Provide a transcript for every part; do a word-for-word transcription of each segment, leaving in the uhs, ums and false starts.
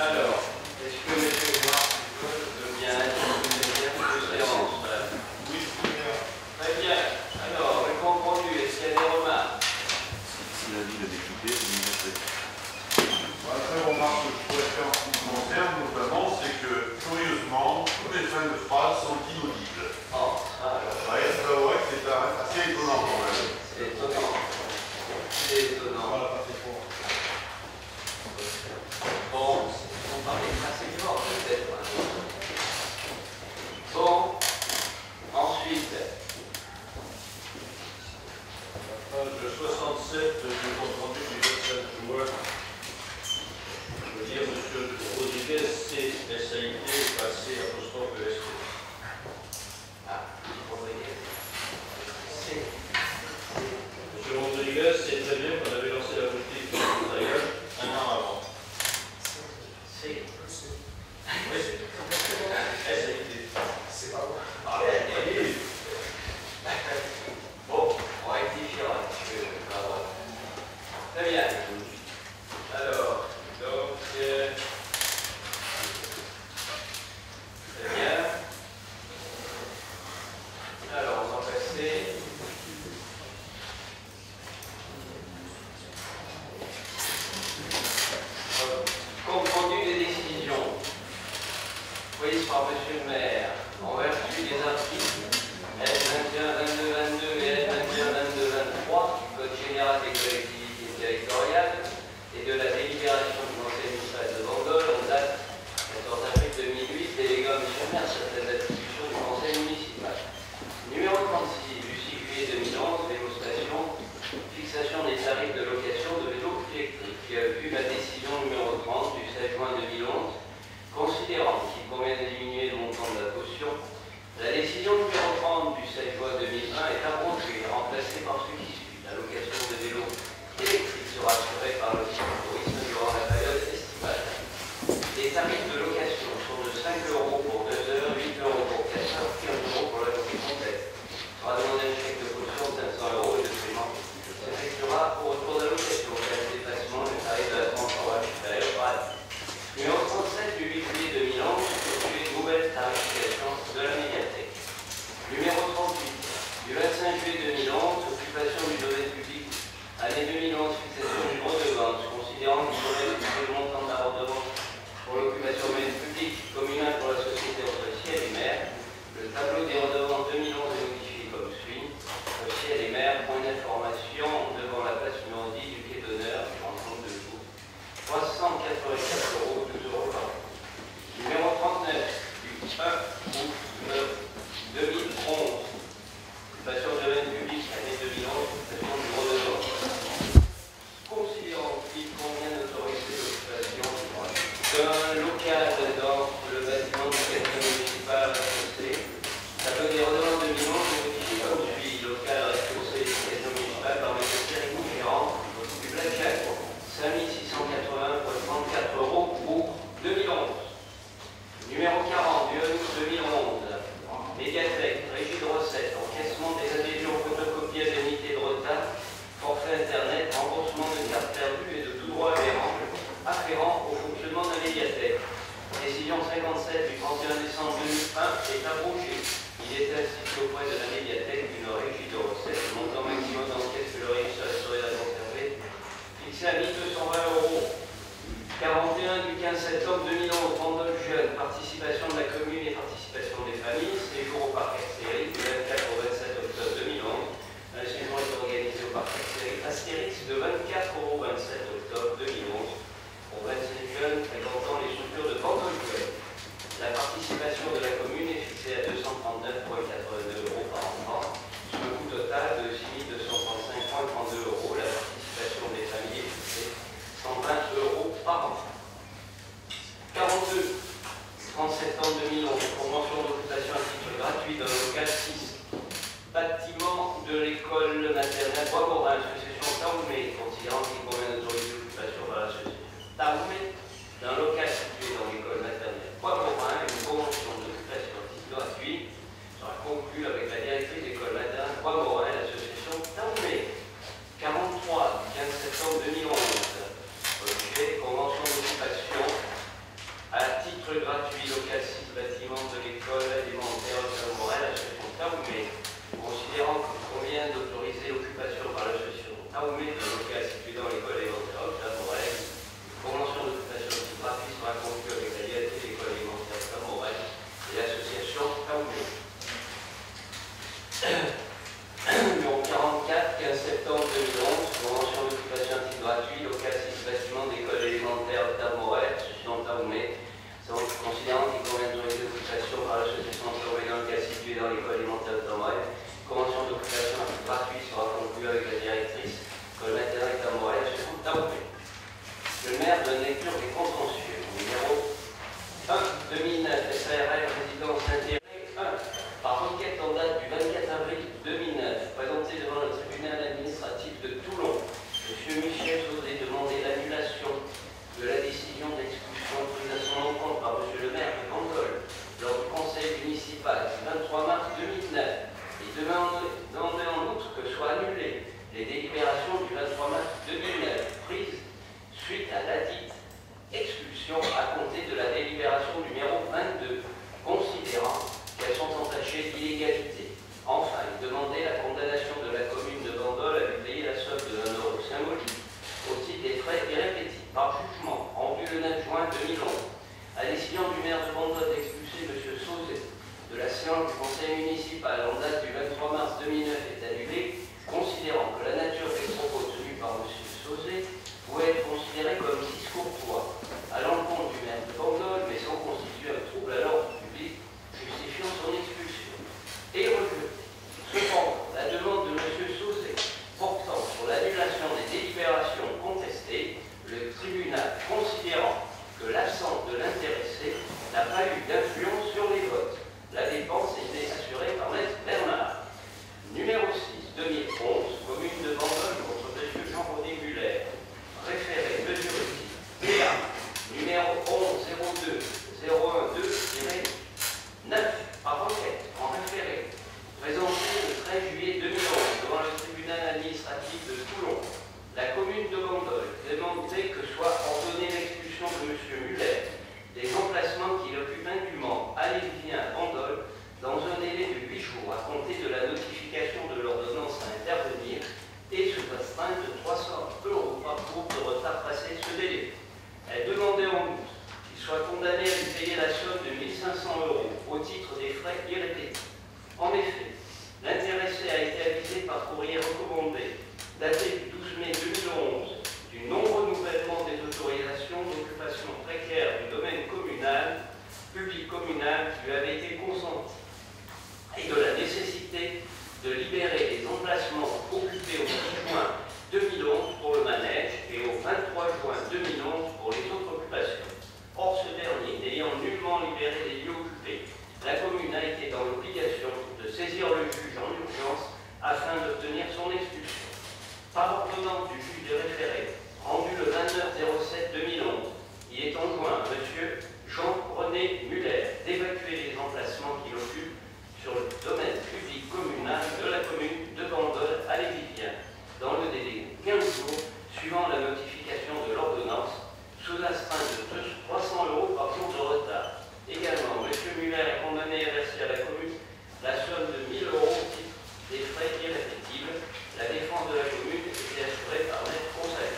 Alors, est-ce que M. Marc veut bien être de séance? Oui, bien. Très bien. Alors, le compte rendu, est-ce qu'il y a des remarques? Si l'avis de député, je m'y mettrai. La seule remarque que je pourrais faire en ce qui me concerne, notamment, c'est que, curieusement, toutes les fins de phrase sont inaudibles. Oh, ça alors. Ouais, c'est vrai que c'est assez étonnant quand même. C'est étonnant. C'est étonnant. Voilà, c'est pour. Bon, on parlait assez fort peut-être. Bon, ensuite. Page soixante-sept du compte rendu du vingt-sept juin. Je veux dire, M. Rodriguez, C S A I T, passé apostrophe E S T. Ah, Rodriguez. C'est. M. Rodriguez, c'est très bien qu'on avait lancé la politique intérieure un an avant. C'est. Oui, c'est S A I T. C'est pas bon. Ah, oui. Bon, on rectifiera. Très bien. Alors, donc, euh, très bien. Alors, on va passer. Compte rendu des décisions prises par Monsieur le maire en vertu des articles L vingt et un, vingt-deux, vingt-deux et L vingt et un, vingt-deux, vingt-trois du Code général des collectivités territoriales et de la délibération du Conseil municipal de Bandol en date quatorze avril deux mille huit, délégué à Monsieur le maire certaines attributions du Conseil municipal. Numéro trente-six du six juillet deux mille onze, vélo station, fixation des tarifs de location de vélos électriques. Vu la décision numéro trente du sept juin deux mille onze, considérant qu'il convient de diminuer le montant de la caution, la décision numéro trente du sept juin deux mille vingt est abrogée et remplacée par ce qui suit. La location de vélos électriques sera assurée par le tourisme durant la période estivale. Les tarifs de location sont de cinq euros pour deux heures, huit euros pour quatre heures, quinze euros pour la journée complète. Il sera demandé un chèque de caution de cinq cents euros et de paiement s'effectuera au retour de la location. En cas de dépassement, le tarif de la transport supérieur par an. Numéro trente-sept du huit juillet deux mille onze, sur une nouvelle tarification de la médiathèque. Numéro trente-huit du vingt-cinq juillet deux mille onze, occupation du domaine public. Année deux mille onze, fixation du droit de vente, considérant qu'il faudrait fixer le montant de la redevance pour l'occupation du domaine public communal pour la société entre ciel et mer. Le tableau des redevances deux mille onze est modifié comme suit. Au ciel et mer, point d'information devant la place numéro dix du quai d'honneur, en compte de jour. trois cent quatre-vingt-quatre euros, douze euros par an. Numéro trente-neuf du un août deux mille onze. Occupation de domaine public, année deux mille onze, occupation du redevance. Considérant qu'il convient d'autoriser l'occupation d'un local dans le bâtiment du cabinet municipal rez-de-chaussée, tableau des redevances deux mille onze est modifié comme suit. Local rez-de-chaussée du cabinet municipal par M. Thierry Bouchérand du Blackjack, cinq mille six cent quatre-vingts virgule trente-quatre euros pour deux mille onze. Numéro quarante du un août deux mille onze. Médiathèque, régie de recettes, encaissement des adhésions, photocopie à l'unité de retard, forfait internet, remboursement de cartes perdues et de tout droit afférent, afférent au fonctionnement de la médiathèque. Décision cinquante-sept du trente et un décembre deux mille un est abrogée. Il est institué auprès de la médiathèque d'une régie de recettes, le montant maximum d'encaisse que le régisseur serait à conserver, fixé à mille deux cent vingt euros. quarante et un du quinze septembre deux mille onze, Bandol Jeunes, participation de la commune et participation des familles, séjour au parc Astérix du vingt-quatre au vingt-sept octobre deux mille onze. La séjour est organisée au parc Astérix de vingt-quatre au vingt-sept octobre deux mille onze pour vingt-cinq jeunes fréquentant les structures de Bandol Jeunes. La participation de la commune est fixée à deux cent trente-neuf virgule quatre-vingt-deux euros par enfant, sur un coût total de six mille deux cent trente-cinq virgule trente-deux euros. La participation des familles est fixée cent vingt euros par an. quarante-deux, trente septembre deux mille onze, convention d'occupation à titre gratuit d'un local six. Bâtiment de l'école maternelle Bois-Gourdin, association Taoumé, considérant l'expulsion à compter de la délibération numéro vingt-deux, considérant qu'elles sont entachées d'illégalité. Enfin, il demandait la condamnation de la commune de Bandol à lui payer la somme de un euro symbolique au titre des frais irréfléchis par jugement rendu le neuf juin deux mille onze. À décision du maire de Bandol d'expulser M. Sauzet de la séance du conseil municipal en date du vingt-trois mars deux mille neuf est annulée, considérant que la nature des propos tenus par M. Sauzet pouvait être considérée comme discourtois à l'encontre du maire de Bandol, mais sans constituer un trouble à l'ordre public justifiant son expulsion. Et rejeté. Cependant, la demande de M. Sauzet portant sur l'annulation des délibérations contestées, le tribunal, considérant que l'absence de l'intéressé n'a pas eu d'influence sur les votes. La dépense était assurée par Maître Bernard. Numéro six, deux mille onze, commune de Bandol contre M. Jean-René Muller. Référé, mesure utile. P A, numéro onze zéro deux zéro un deux neuf, par requête, en référé. Présenté le treize juillet deux mille onze devant le tribunal administratif de Toulon. La commune de Bandol demandait que soit ordonnée l'expulsion de M. Muller des emplacements qu'il occupe indûment à Lévivien, Bandol, dans un délai de huit jours à compter de la notification de l'ordonnance à intervenir et sous astreinte de trois cents euros par groupe de retard passé ce délai. Elle demandait en outre qu'il soit condamné à lui payer la somme de mille cinq cents euros au titre des frais irréfléchis. En effet, l'intéressé a été avisé par courrier recommandé, daté du douze mai deux mille onze, du non-renouvellement des autorisations d'occupation précaire du domaine communal, public communal qui lui avait été consenti, et de la nécessité de libérer les emplacements occupés au dix juin deux mille onze pour le manège et au vingt-trois juin deux mille onze pour les autres occupations. Or, ce dernier n'ayant nullement libéré les lieux occupés, la commune a été dans l'obligation de saisir le juge en urgence afin d'obtenir son expulsion. Par ordonnance du juge des référés, rendu le vingt-neuf zéro sept deux mille onze, il est enjoint à M. Jean-René Muller d'évacuer les emplacements qu'il occupe sur le domaine public communal de la commune de Bandol à Lévivien, dans le délai de quinze jours suivant la notification de l'ordonnance, sous astreinte de trois cents euros par jour de retard. Également, M. Muller est condamné à verser à la commune la somme de mille euros au titre des frais irréflectibles. La défense de la commune était assurée par Maître Conseil.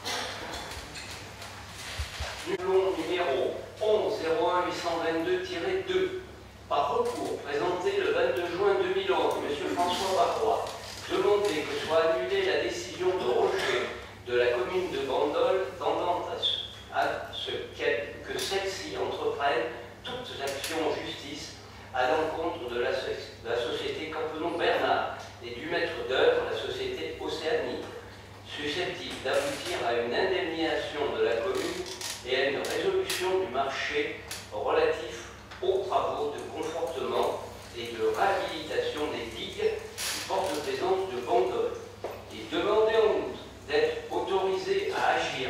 Numéro onze zéro un huit cent vingt-deux tiret deux. Par recours présenté le vingt-deux juin deux mille onze, M. François Barrois demandait que soit annulée la décision de rejet de la commune de Bandol tendant à ce, à ce que celle-ci entreprenne toutes actions en justice à l'encontre de la, de la société Campenon Bernard et du maître d'œuvre, la société Océanie, susceptible d'aboutir à une indemnisation de la commune et à une résolution du marché relatif aux travaux de confortement et de réhabilitation des digues du port de plaisance de Bandol. Il demandait en outre d'être autorisé à agir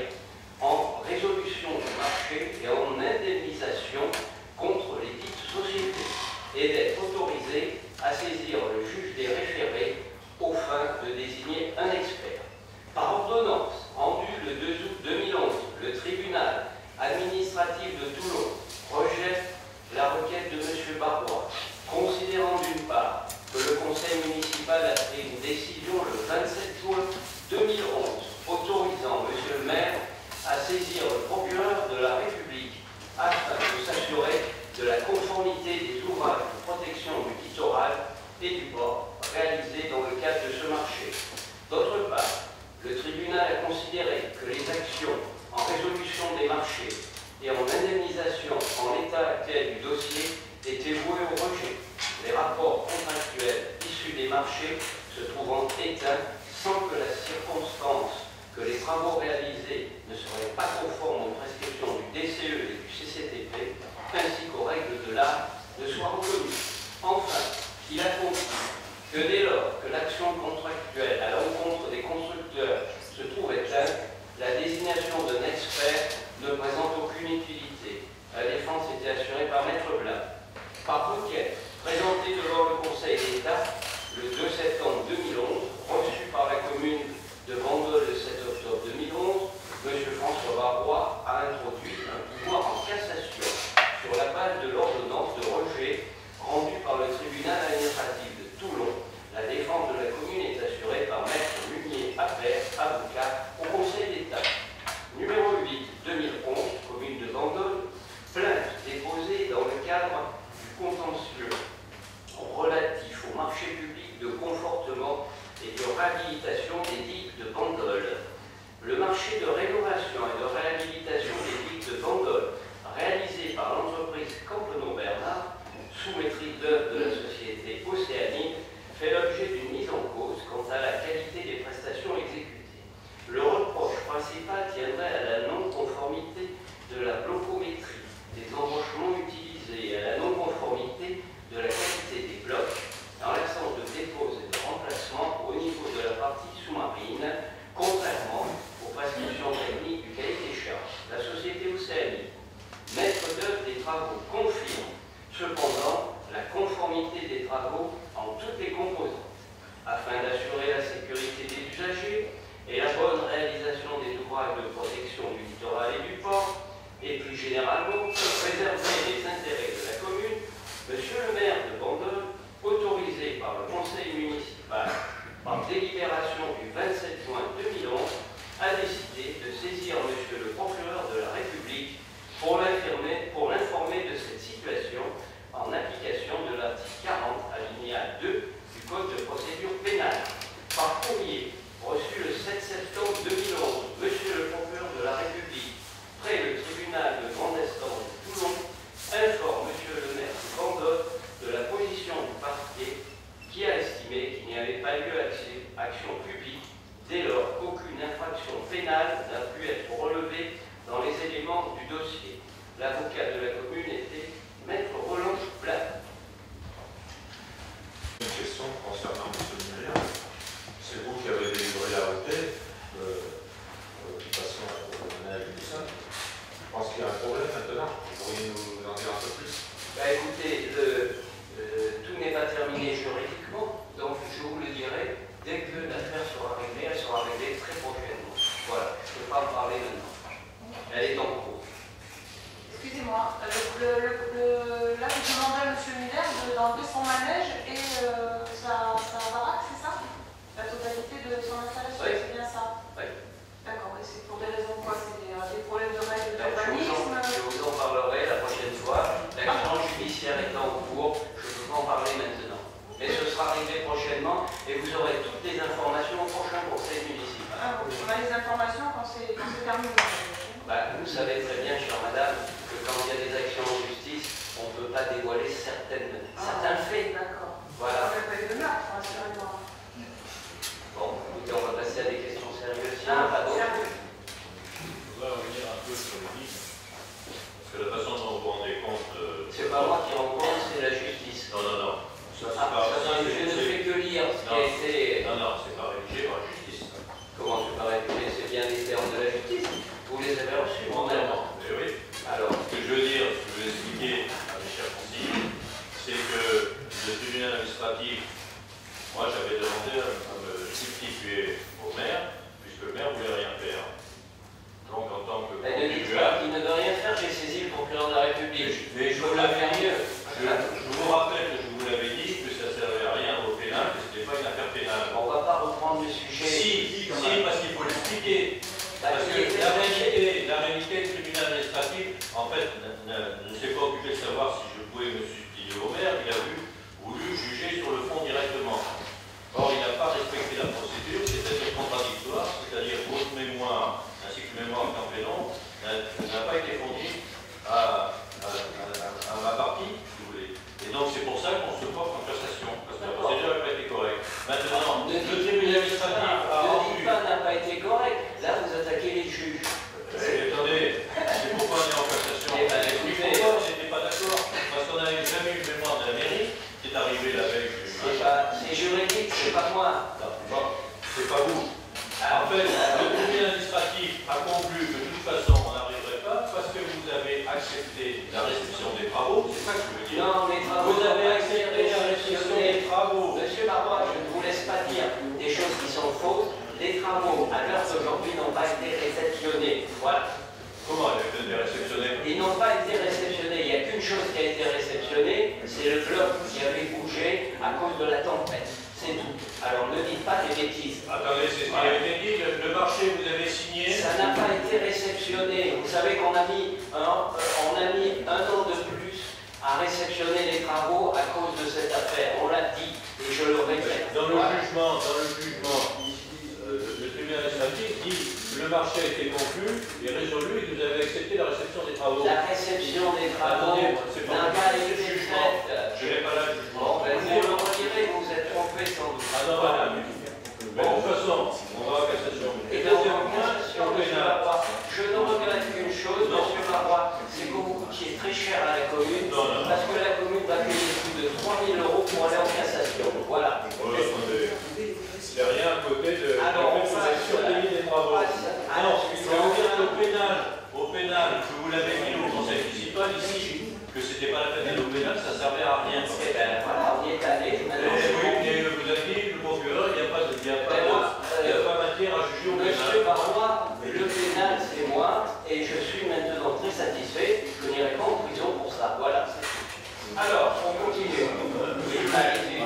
en résolution du marché et en indemnisation contre les dites sociétés et d'être autorisé à saisir le juge des référés aux fins de désigner un expert. Par ordonnance rendue le deux août deux mille onze, le tribunal administratif de Toulon rejette la requête de M. Barrois, considérant d'une part que le conseil municipal a pris une décision le vingt-sept juin deux mille onze autorisant M. le maire à saisir le procureur de la République afin de s'assurer de la conformité des ouvrages de protection du littoral et du port réalisés dans le cadre de ce marché. D'autre part, le tribunal a considéré que les actions en résolution des marchés et en indemnisation en l'état actuel du dossier étaient vouées au rejet. Les rapports contractuels issus des marchés se trouvant éteints sans que la circonstance que les travaux réalisés ne seraient pas conformes aux prescriptions du D C E et du C C T P, ainsi qu'aux règles de l'art, ne soit reconnue. Enfin, il a compris que dès lors que l'action contractuelle à l'encontre des constructeurs se trouve éteinte, la désignation d'un expert ne présente aucune utilité. La défense était assurée par Maître Blanc. Par requête présentée devant le Conseil d'État le deux septembre deux mille onze, reçue par la commune de Bandol le sept octobre deux mille onze, M. François Barrois a introduit un pouvoir travaux confirme cependant la conformité des travaux en toutes les composantes, afin d'assurer la sécurité des usagers et la bonne réalisation des ouvrages de protection du littoral et du port, et plus généralement pour préserver les intérêts de la commune. Monsieur le maire de Bandol, autorisé par le conseil municipal par délibération du vingt-sept juin deux mille onze, a décidé de saisir monsieur le procureur de la République pour l'informer pour l'informer de cette situation en application de l'article quarante alinéa deux du Code de procédure pénale. Par courrier reçu le sept septembre deux mille onze, monsieur le procureur de la République, près le tribunal de grande instance de Toulon, informe monsieur le maire de Bandol de la position du parquet qui a estimé qu'il n'y avait pas lieu à action publique dès lors qu'aucune infraction pénale n'a pu être relevée dans les éléments du dossier. L'avocat de la commune était maître Roland Plat. Une question concernant M. Muriel. C'est vous qui avez délivré la requête d'occupation criminelle du sol. Je pense qu'il y a un problème maintenant. Vous pourriez nous en dire un peu plus? Bah, écoutez, le, euh, tout n'est pas terminé juridiquement, donc je vous le dirai dès que l'affaire sera réglée, elle sera réglée très prochainement. Voilà, je ne peux pas en parler maintenant. Elle est en cours. Excusez-moi, le, le, le, là je demanderais à M. Muller d'enlever son manège et euh, sa, sa baraque, c'est ça? La totalité de son installation, oui. C'est bien ça? Oui. D'accord, et c'est pour des raisons quoi? C'est des, des problèmes de règles Alors, je, vous en, d'urbanisme? je vous en parlerai la prochaine fois. L'action judiciaire est en cours, je ne peux pas en parler maintenant. Mais ce sera réglé prochainement et vous aurez toutes les informations au prochain conseil municipal. Ah, bon, on a les informations quand c'est terminé. Bah, vous savez très bien, chère madame, que quand il y a des actions en justice, on ne peut pas dévoiler certaines, Ah, certains faits. D'accord. Voilà. On n'a pas eu de meurtre, rassurez-moi. Bon, écoutez, on va passer à des questions sérieuses. Il n'y Ah, en a pas d'autres. sérieux. Je voudrais revenir un peu sur les livres. Parce que la façon dont vous vous rendez compte. Euh, C'est pas moi qui rends compte, c'est la justice. Non, non, non. Ça, c'est Ah, pas. ça, ça, je c'est- ne c'est- fais que lire ce qui Non. a été. Non, non, c'est pas rédigé par la justice. Comment tu peux réputer? C'est bien les termes de la justice. Vous les avez reçus, moi-même. Mais oui. Alors, Ce que je veux dire, ce que je veux expliquer à mes chers conseillers, c'est que le tribunal administratif, moi j'avais demandé à, à me substituer au maire, puisque le maire ne voulait rien faire. Donc en tant que elle ne dit contribuable, pas qu'il ne veut rien faire, j'ai saisi le procureur de la République. mais je vous peux pas l'avais faire dit, mieux. je, je vous rappelle que je vous l'avais dit, que ça ne servait à rien au pénal, que ce n'était pas une affaire pénale. On ne va pas reprendre le sujet. Si, si, parce qu'il faut l'expliquer. Bah, Parce qui que était la expliqué. réalité, la réalité du tribunal administratif, en fait, ne, ne- ne s'est pas occupé de savoir si je pouvais me substituer au maire, il a vu, voulu juger sur le fond directement. Or, il n'a pas respecté la procédure, c'est-à-dire contradictoire, c'est-à-dire votre mémoire, ainsi que le mémoire Campénon, n'a n'a pas été fourni à, à, à, à ma partie, si vous voulez. Et donc, c'est pour ça qu'on se porte en cassation, parce que la procédure n'a pas été correcte. Maintenant, Ne le dites tribunal pas, administratif a ne rendu. dites pas n'a pas été correct. Là, vous attaquez les juges. Eh, attendez, c'est pourquoi on est en cassation. Eh ben, Et écoutez, pourquoi on n'était pas d'accord? Parce qu'on n'avait jamais eu le mémoire de la mairie, qui est arrivé la veille du C'est pas- c'est juridique, c'est pas moi. Bon, c'est pas vous. Ah, En fait, le tribunal administratif a conclu que de toute façon, on n'arriverait pas parce que vous avez accepté la réception des travaux. C'est ça que je veux dire. non, les travaux Vous n'ont avez pas été accepté la réception réceptionnés. des travaux. Monsieur Barrois, je ne vous laisse pas dire des choses qui sont fausses. Les travaux, à l'heure d'aujourd'hui, n'ont pas été réceptionnés. Voilà. Comment elle a été réceptionnée? Ils n'ont pas été réceptionnés. Il n'y a qu'une chose qui a été réceptionnée, c'est le bloc qui avait bougé à cause de la tempête. C'est tout. Alors ne dites pas des bêtises. Attendez, c'est ce qui a été dit. Le, le marché, vous avez signé. Ça n'a pas été réceptionné. Vous savez qu'on a mis un, euh, on a mis un an de plus à réceptionner les travaux à cause de cette affaire. On l'a dit et je le répète. Dans le Voilà. jugement, dans le jugement, euh, le tribunal administratif dit que le marché a été conclu et résolu et que vous avez accepté la réception des travaux. La réception des travaux Attendez, c'est pas n'a pas le été jugement. faite. Je n'ai pas là le Bon, jugement. ben, vous le retirez, vous vous êtes trompé sans doute. Ah non, madame. Mais de toute façon, on va en cassation. Et Et donc, deuxième en point, cassation, sur le monsieur pénal. Barrois, je ne regrette qu'une chose, Non. monsieur Barrois, c'est que vous coûtiez très cher à la commune, Non, non. parce que la commune va payer plus de trois mille euros pour aller en cassation. Voilà. Ouais, attendez. C'est rien à côté de. Alors, on vous passe avez surpayé des travaux. on passe à la Non, suite. je vais vous dire qu'au pénal, au pénal, que vous l'avez mis au conseil municipal ici, c'était pas la peine d'aller au pénal, ça servait à rien. Eh ben voilà, on y est allé. Eh Maintenant, je oui, comprends. mais vous avez dit, le procureur, il n'y a pas de, il y a pas Ben de, moi, il y a euh, pas matière à juger au pénal. Monsieur Barrois, le pénal c'est moi, et je suis maintenant très satisfait, je n'irai pas en prison pour ça. Voilà. Alors, on continue. Oui, allez-y.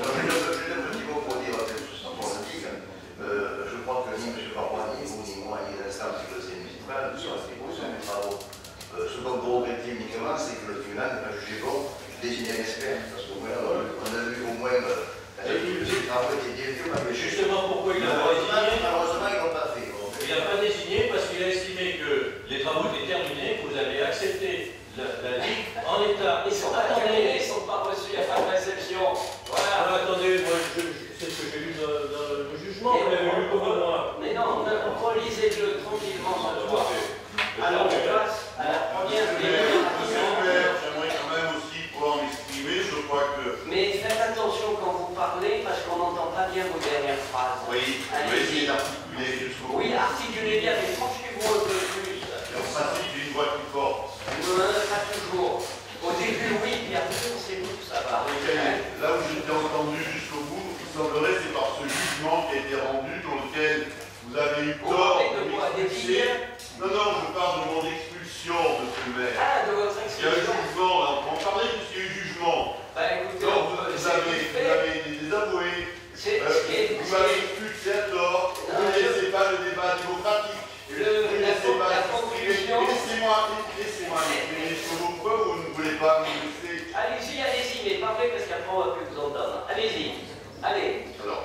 J'ai un petit mot pour dire sur ton article. Euh, je crois que ni M. Barrois, ni vous, ni moi, ni les instances du conseil municipal ne sont à ce niveau sur mes travaux. Euh, ce dont vous regrettez uniquement, c'est que le tribunal n'a pas jugé bon de désigner un expert. Parce qu'au moins, on a vu au moins euh, les travaux étaient bien faits. Mais justement, pourquoi il n'a pas désigné? Malheureusement, ils n'ont pas fait. Il n'a pas désigné parce qu'il a estimé que les travaux étaient terminés, que vous avez accepté la, la Ligue en état. Ils sont pas terminés, ils ne sont pas reçus, il n'y a pas de réception. Voilà. Alors attendez, moi, je, je, c'est ce que j'ai lu dans, dans le jugement, vous l'avez lu comme moi. Mais non, relisez-le tranquillement ce soir. Alors, on passe à la première Monsieur le délibération. maire, j'aimerais quand même aussi pouvoir m'exprimer. Je crois que. Mais faites attention quand vous parlez parce qu'on n'entend pas bien vos dernières phrases. Oui, je vais essayer d'articuler jusqu'au bout. Oui, articulez bien, mais franchez-vous un peu plus. En principe, j'ai une voix plus forte. Non, pas toujours. Au début, oui, puis après, on sait où ça va. Là où je t'ai entendu jusqu'au bout, il semblerait c'est par ce jugement qui a été rendu dans lequel vous avez eu Vous tort parlez de de quoi, des m'expulser. billets? Non, non, je parle de mon expulsion, monsieur le maire. Ah, de votre Il y a eu expulsion. jugement, là, on peut en parler puisqu'il y a eu jugement. Bah écoutez, Donc, on vous, peut- vous c'est avez, vite vous fait. avez été désavoué. C'est Euh, ce qui est- vous ce m'avez qui est- expulsé à tort. Vous Non, ne je- laissez pas le débat démocratique. le, Vous ne la, laissez pas la exprimer. conclusion. Laissez-moi, laissez-moi exprimer sur pourquoi vous ne voulez pas me laisser. Allez-y, allez-y, mais parlez parce qu'après on va plus vous entendre. Allez-y. Allez. Alors,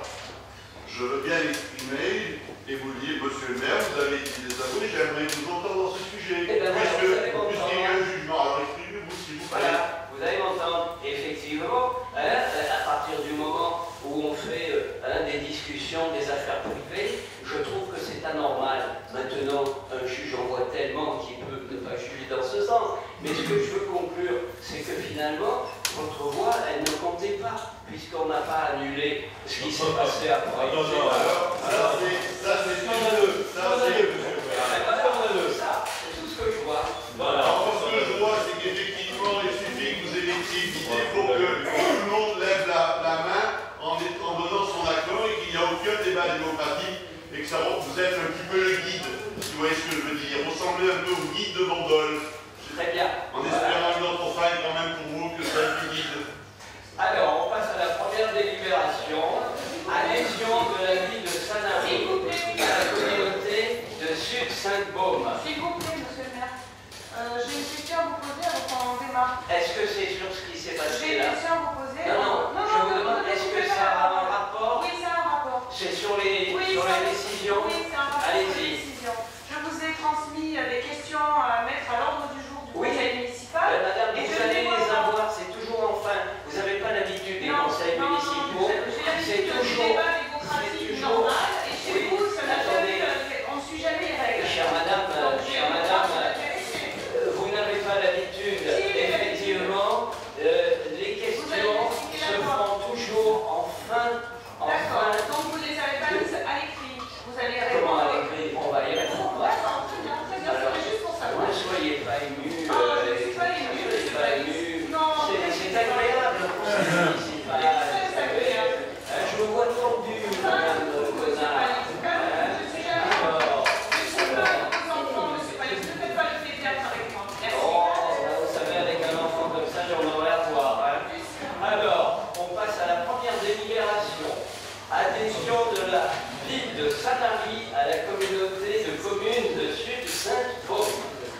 je veux bien l'exprimer et vous le dire, monsieur le maire, vous avez été désavoué, j'aimerais vous entendre dans ce sujet. Eh ben voilà, puisque, vous allez m'entendre. puisqu'il y a eu un jugement, alors exprimez-vous s'il vous plaît. Voilà, vous allez m'entendre. Effectivement, hein, à partir du moment où on fait euh, hein, des discussions, des affaires privées, je trouve que c'est anormal. Maintenant, un juge en voit tellement qu'il peut ne pas juger dans ce sens. Mais ce que je veux conclure, c'est que finalement, votre voix, elle ne comptait pas, puisqu'on n'a pas annulé ce qui s'est passé après. Non, non, Alors, ça c'est, ça c'est Scandaleux, ça scandaleux, c'est. monsieur le Ah, maire. ben voilà, Scandaleux. ça, c'est tout ce que je vois. Voilà. Alors, ce que je vois, c'est qu'effectivement, il suffit que vous ayez évité pour que tout le monde lève la, la main en, en donnant son accord et qu'il n'y a aucun débat démocratique et que ça, vous êtes un petit peu le guide, si vous voyez ce que je veux dire. Ressemblez un peu au guide de Bandol, Très bien. en Voilà. espérant une autre faille quand même pour vous que ça le guide. Alors, on passe à la première délibération. Adhésion de la ville de Sanary S'il vous plaît, à la communauté de Sud-Sainte-Baume. s'il vous plaît, monsieur le maire. Euh, J'ai une question à vous poser avant qu'on démarre. Est-ce que c'est sur ce qui s'est J'ai passé une là? question à vous poser. Non, non, je vous demande, est-ce que ça a un rapport? Oui, c'est un rapport. C'est sur les, Oui, sur ça- les décisions? Oui, c'est un rapport sur les Allez-y. décisions. Je vous ai transmis euh, des questions à mettre à l'ordre du jour du Oui. conseil municipal. Euh, Madame, Et vous je allez les vois les pas. avoir, c'est toujours en fin. Vous n'avez pas l'habitude des Non, conseils non, non, municipaux. j'ai- J'ai l'habitude du toujours- débat c'est démocratique toujours- normal. Et chez Oui, vous, ça n'a attendez. jamais, euh, on ne suit jamais les règles. Chère madame, euh, Donc, j'ai chère une madame, question euh, intéressée. vous n'avez pas l'habitude, Si, j'ai effectivement, euh, les questions expliqué la se loi. font toujours en fin, en D'accord. fin. Donc vous ne les avez pas mises à l'écrit. Vous allez Comment répondre. à l'écrit? On va y répondre. D'accord, très bien, très bien. Alors, C'était juste pour savoir. ne soyez pas ému. Ah, euh, je ne suis pas émue, ne je soyez suis pas pas ému. Non, C'est je c'est suis pas agréable le conseil municipal. C'est très agréable. Euh, Je me vois tendu, madame Je ne suis Connard. pas émue. Je suis jamais émue. Alors, Je ne suis pas vos enfants, je ne suis pas émue. Ne faites pas le pédiatre avec moi. Merci. oh, vous savez, avec un enfant comme ça, j'en aurais à voir. Hein. Alors, on passe à la première délibération. Adhésion de la ville de Sanary à la communauté de communes de Sud-Sainte-Baume.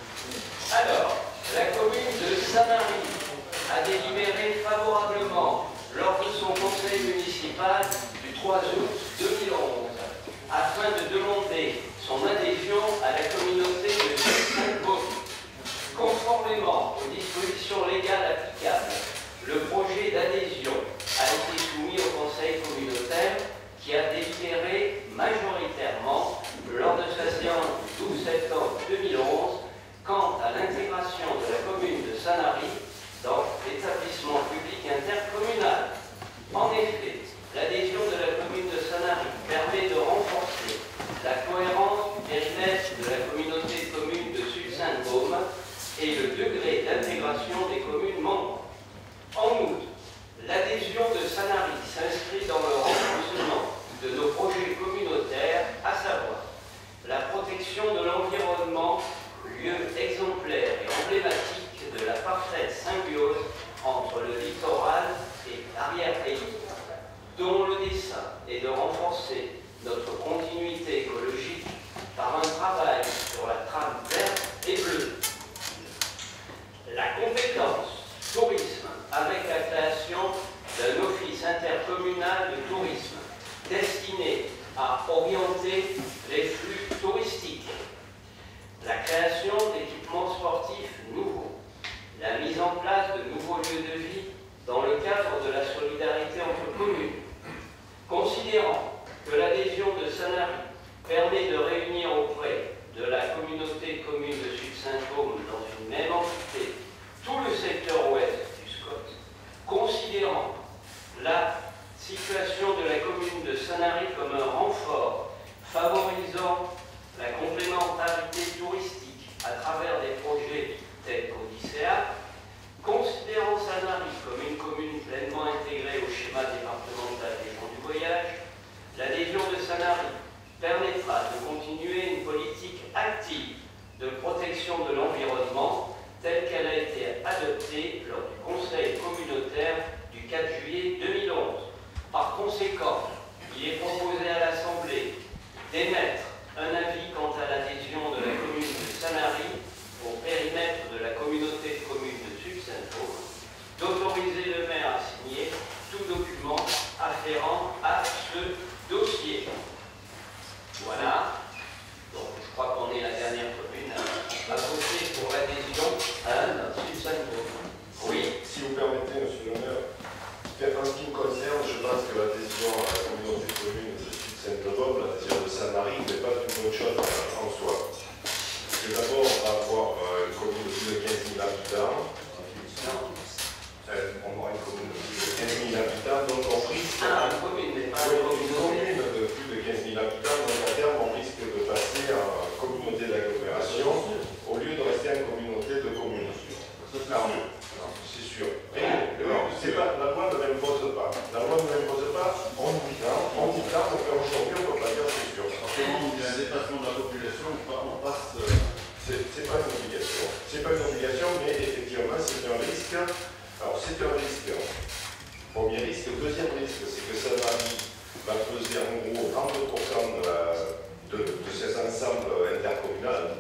Alors, la commune de Sanary a délibéré favorablement lors de son conseil municipal du trois août deux mille onze afin de demander son adhésion à la communauté de Sud-Sainte-Baume. Conformément aux dispositions légales applicables, le projet d'adhésion a été soumis au conseil communautaire qui a délibéré majoritairement lors de sa séance du douze septembre deux mille onze quant à l'intégration de la commune de Sanary dans l'établissement public intercommunal. En effet, l'adhésion de la commune de Sanary permet de renforcer la cohérence du périmètre de la communauté de communes de Sud-Sainte-Baume et le degré d'intégration des communes membres tourisme, avec la création d'un office intercommunal de tourisme destiné à orienter les flux touristiques, la création d'équipements sportifs nouveaux, la mise en place de nouveaux lieux de vie dans le cadre de la solidarité entre communes. Considérant que l'adhésion de Sanary permet de réunir auprès de la communauté de communes de Sud-Saint-Côme dans une même entité tout le secteur ouest du S C O T, considérant la situation de la commune de Sanary comme un renfort favorisant la complémentarité touristique à travers des projets tels qu'Odyssea, considérant Sanary comme une commune pleinement intégrée au schéma départemental des gens du voyage, l'adhésion de Sanary permettra de continuer une politique active de protection de l'environnement telle qu'elle a été adoptée lors du Conseil communautaire du quatre juillet deux mille onze. Par conséquent, il est proposé à l'Assemblée d'émettre un avis quant à l'adhésion de la commune de Sanary au périmètre de la communauté de communes de Sud-Saint-Côme, d'autoriser le maire à signer tout document afférent à ce dossier. Voilà. Donc, je crois qu'on est la dernière commune à voter pour l'adhésion à Sud-Saint-Côme. Oui. Si vous permettez, monsieur le maire, en ce qui me concerne, je pense que l'adhésion à la communauté de communes de Sud-Saint-Côme, l'adhésion de Sanary, n'est pas une bonne chose en soi. Parce que d'abord, on va avoir une commune de plus de quinze mille habitants. On aura une commune de plus de quinze mille habitants, donc on risque. Ah, une commune, mais pas une oui, une communauté. commune de plus de quinze mille habitants, donc à terme, on risque de passer en communauté d'agglomération au lieu de rester en communauté de communes. Non, c'est sûr. Mais non, c'est pas, la loi ne l'impose pas. La loi ne l'impose pas, on y tend, on y tend, donc aujourd'hui, on ne peut pas dire c'est sûr. Forcément, il y a un dépassement de la population, on passe. Euh... C'est pas une obligation. C'est pas une obligation, mais effectivement, c'est un risque. Alors, c'est un risque. Premier risque. Deuxième risque, c'est que ça va, va peser en gros trente pour cent de, la, de, de ces ensembles intercommunaux.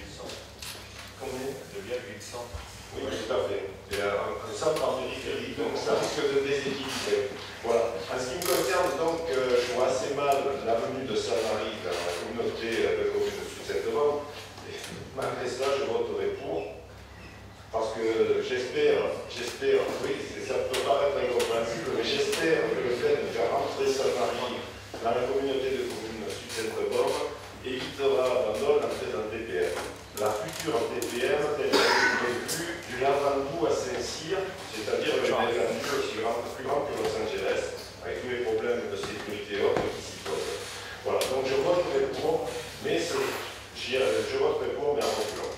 Combien? deux virgule cent. Oui, tout à fait. Et un, un centre en périphérie, donc ça risque de déséquilibrer. Voilà. En ce qui me concerne, donc, euh, je vois assez mal l'avenue de Sanary dans la communauté de communes de Sud-Saint-Côme. Malgré cela, je voterai pour. Parce que j'espère, j'espère, oui, ça peut paraître incompréhensible, mais j'espère que le fait de faire rentrer Sanary dans la communauté de communes de Sud-Saint-Côme évitera d'abord l'entrée d'un T P M. La future T P M, telle qu'elle est prévue, du Lavandou à Saint-Cyr, c'est-à-dire une étendue aussi grande, plus grande que Los Angeles, avec tous les problèmes de sécurité et autres qui s'y posent. Voilà, donc je voterai pour, mais je voterai pour, mais en reculant.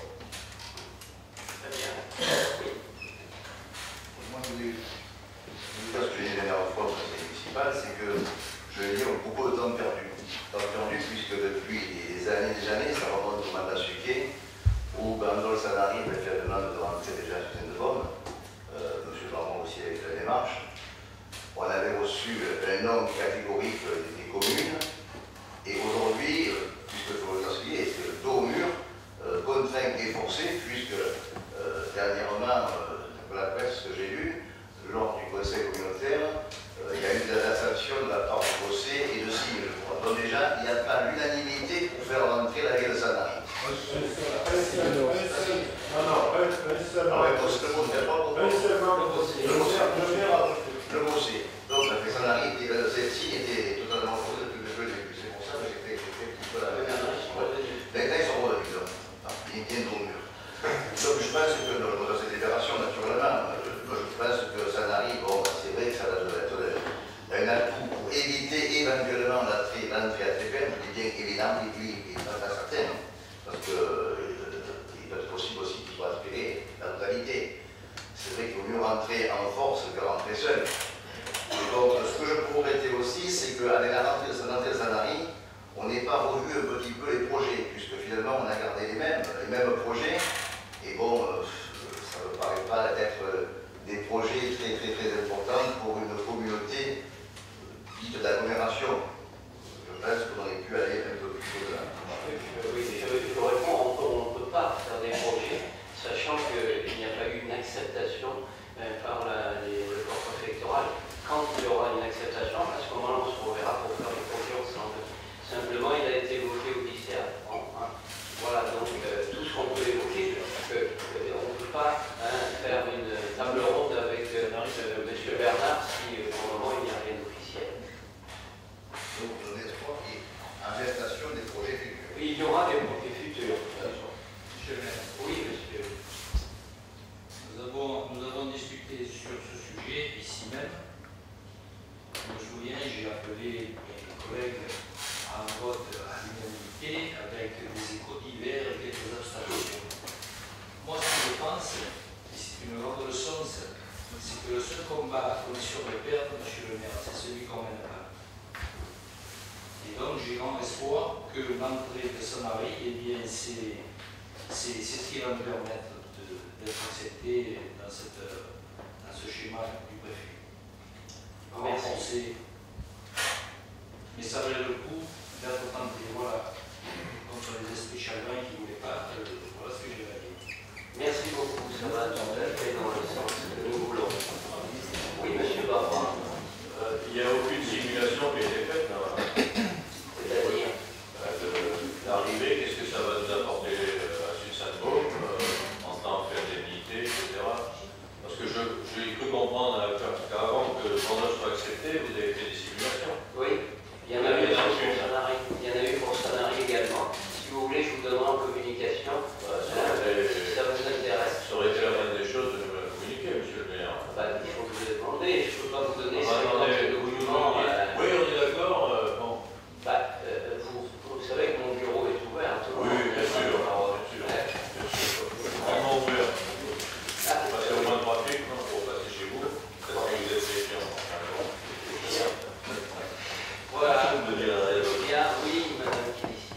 Très bien. Oui. Moi, je voulais vous dire ce que j'ai dit la dernière fois au conseil municipal, c'est que je vais dire beaucoup de temps perdu. Temps perdu, puisque depuis des années et des années, ça remonte au mandat Suquet, où Bandol Sanary avait fait la demande de rentrer déjà à Sud-Saint-Côme, euh, M. Barmont aussi avec la démarche. On avait reçu un nom catégorique des communes, et aujourd'hui, puisque je vous l'expliquer, c'est le dos au mur, euh, contraint et forcé, puisque euh, dernièrement, euh, dans la presse que j'ai lue, lors du conseil communautaire, euh, il y a eu de la sanction de la part du Cossé et de Signe, je crois. Donc déjà, il n'y a pas l'unanimité pour faire rentrer la ville de Sanary. Un seul, non, non, un seul. Ah ouais, parce que le mot, c'est pas pour Un seul membre. le Cossé. Le Cossé, le Cossé. Donc la fait Sanary, cette Signe était totalement opposée depuis le début. C'est pour ça que j'ai fait un petit peu la même. Maintenant, ils sont revenus, donc. Ils viennent au mur. Donc je pense que dans cette déclaration, naturellement, je pense que Sanary, bon, c'est vrai que ça va être un atout pour éviter éventuellement l'entrée à T P M, qui est bien évident, et puis il n'est pas certain, parce qu'il peut être possible aussi qu'il soit aspiré la totalité. C'est vrai qu'il vaut mieux rentrer en force que rentrer seul. Et donc, ce que je peux regretter aussi, c'est qu'avec la rentrée de Sanary, on n'ait pas revu un petit peu les projets, puisque finalement on a gardé les mêmes, les mêmes projets, et bon, euh, ça ne me paraît pas d'être des projets très très très importants pour une communauté dite d'agglomération. Je pense qu'on aurait pu aller un peu plus au-delà. Oui, je, je réponds, on ne peut pas faire des projets, sachant qu'il n'y a pas eu une acceptation euh, pas hein, faire une table ronde avec euh, euh, M. Bernard si euh, pour le moment il n'y a rien d'officiel. Donc, vous avez espoir qu'il y ait en gestation des projets futurs. Il y aura des projets futurs. Monsieur le maire, Oui, monsieur. nous avons, nous avons discuté sur ce sujet ici même. Je me souviens, j'ai appelé mes collègues à un vote à l'unanimité avec des échos divers et quelques abstentions. Moi, ce que je pense, et c'est une grande leçon, c'est que le seul combat qu'on est sûr de perdre, monsieur le maire, c'est celui qu'on mène pas. Et donc, j'ai grand espoir que l'entrée de Saint-Marie, eh bien, c'est c'est ce qui va nous permettre d'être accepté dans, cette, dans ce schéma du préfet. Renforcer. Mais ça valait le coup d'être tenté, voilà, contre les esprits chagrins qui ne voulaient pas, euh, voilà ce que j'ai à dire. Merci beaucoup, ça va tout à fait dans le sens que nous voulons. Oui, monsieur Barrois. Euh, il n'y a aucune simulation qui a été faite, là. C'est-à-dire l'arrivée, qu'est-ce que ça va nous apporter à Sud-Saint-Baume, euh, en temps de indemnité, et cetera. Parce que je, j'ai cru comprendre qu'avant que le sondage soit accepté, vous avez fait des simulations. Oui, il y en a eu pour Sanary. Il y en a eu pour Sanary également. Si vous voulez, je vous donnerai en communication. Voilà, ça, Hein, aurait été, si ça vous intéresse. ça aurait été la moindre des choses de me communiquer, monsieur le maire. Bah, il faut que vous demandez. Je ne peux pas vous donner Ah, cinquante attendez, vous nous documents. demandez. euh, Oui, on est d'accord. Euh, bon. bah, euh, vous, vous savez que mon bureau est ouvert à tout le monde. Oui, bien sûr, Alors, bien sûr. ouais. Bien sûr. Vraiment ouvert. Ah, Vous passez au moins de trafic, non, pour passer chez vous. Peut-être que vous êtes méfiant. Enfin, bon. Voilà. Vous me direz la raison. Bien, oui, madame Kélissi.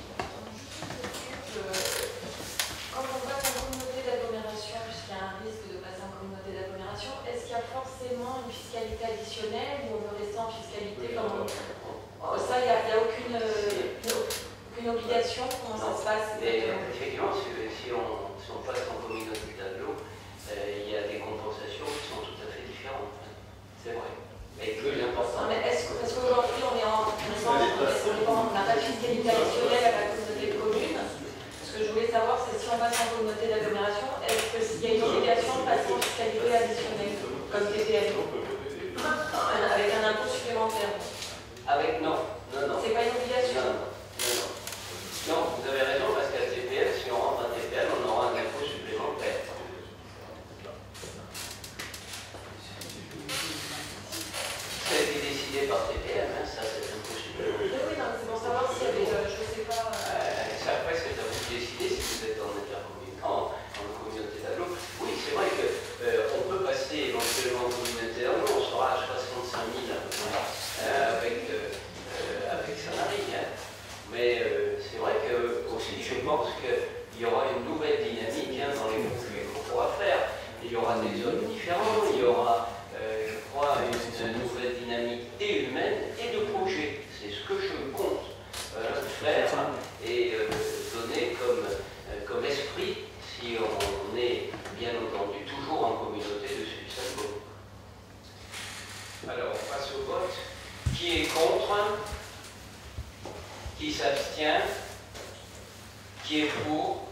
Quand on passe en communauté d'agglomération, puisqu'il y a un risque de passer en communauté d'agglomération, est-ce qu'il y a forcément une fiscalité additionnelle ou on peut rester en fiscalité comme on... Oh, ça, il n'y a, il y a aucune, euh, aucune obligation? Comment ça se passe? Mais effectivement, si, si, on, si on passe en communauté d'agglo, euh, il y a des compensations qui sont tout à fait différentes. C'est vrai. Mais plus important. Non, mais est-ce que- parce qu'aujourd'hui, on est en on n'a pas de fiscalité additionnelle à la communauté de communes. Ce que je voulais savoir, c'est si on passe en communauté d'agglomération, est-ce qu'il y a une obligation de passer en fiscalité additionnelle, comme T P M, avec un impôt supplémentaire? Avec non, non, non. C'est pas une obligation? Non, non, non. Non, vous avez raison, parce qu'à T P M, si on rentre à T P M, on aura un impôt supplémentaire. Ça a été décidé par T P M, hein, ça c'est un impôt supplémentaire. Oui, oui, non, c'est pour savoir s'il y avait, euh, je sais pas. Euh, ça, après, c'est à vous de décider si vous êtes en intercommunauté, en, en communauté d'agglo. Oui, c'est vrai qu'on euh, peut passer éventuellement en communauté d'agglo, on sera à soixante-cinq mille à peu près, euh, avec, euh, euh, avec Sanary. Hein. Mais euh, c'est vrai que aussi, je pense qu'il y aura une nouvelle dynamique hein, dans les projets qu'on pourra faire. Il y aura des zones différentes, il y aura, euh, je crois, une, une nouvelle dynamique et humaine et de projet. C'est ce que je compte euh, faire et euh, donner comme, euh, comme esprit si on est, bien entendu, toujours en communauté de Sud-Saint-Baume. Alors, on passe au vote. Qui est contre? Qui s'abstient? Qui est pour?